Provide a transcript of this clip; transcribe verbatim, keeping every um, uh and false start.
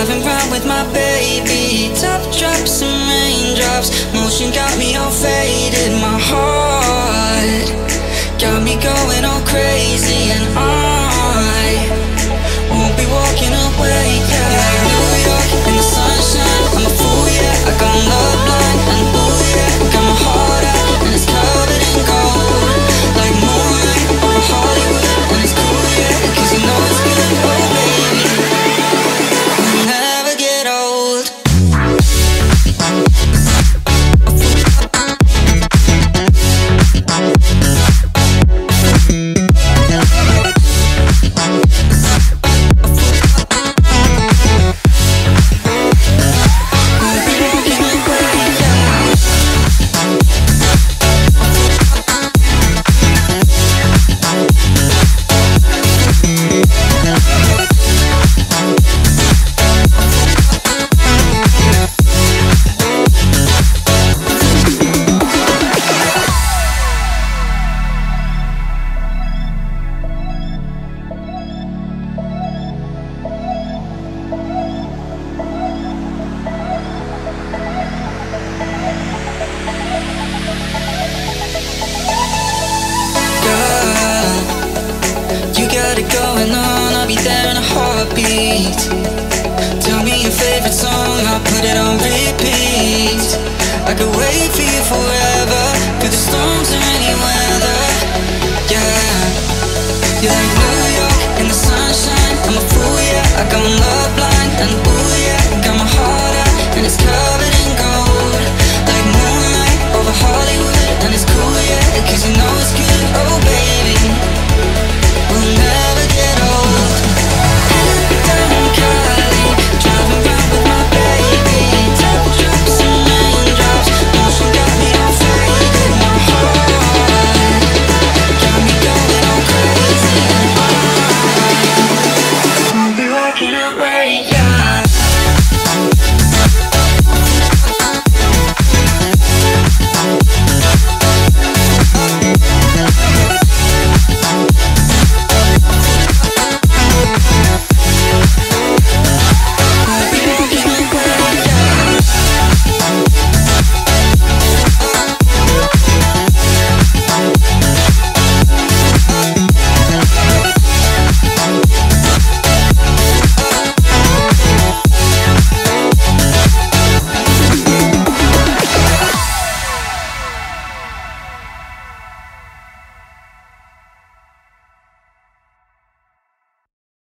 driving round with my baby, top drops and raindrops, motion got me all faded. My heart got me going all crazy, and I won't be walking away, yeah. Like New York in the sunshine, I'm a fool, yeah. I got love blind and blue, yeah. Got my heart out and it's covered in gold, like moonlight over Hollywood, and it's cool, yeah, cause you know it's good, oh baby, we'll never get old. I'll be there in a heartbeat. Tell me your favorite song, I'll put it on repeat. I could wait for you forever, through the storms or any weather. Yeah, you're like